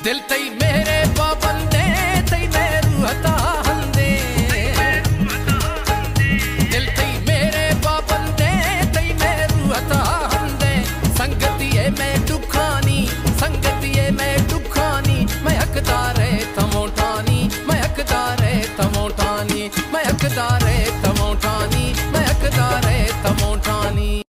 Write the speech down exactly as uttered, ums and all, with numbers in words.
दिल तई मेरे पाबंदे तई मेरू हता हंदे दिल तई मेरे पाबंदे तई मेरू हता हंदे संगतिए मैं दुखानी संगतिए मैं दुखानी मैं हकदारे तमोठानी मैं हकदारे तमोठानी मैं हकदारे तमोठानी मैं हकदारे तमोठानी।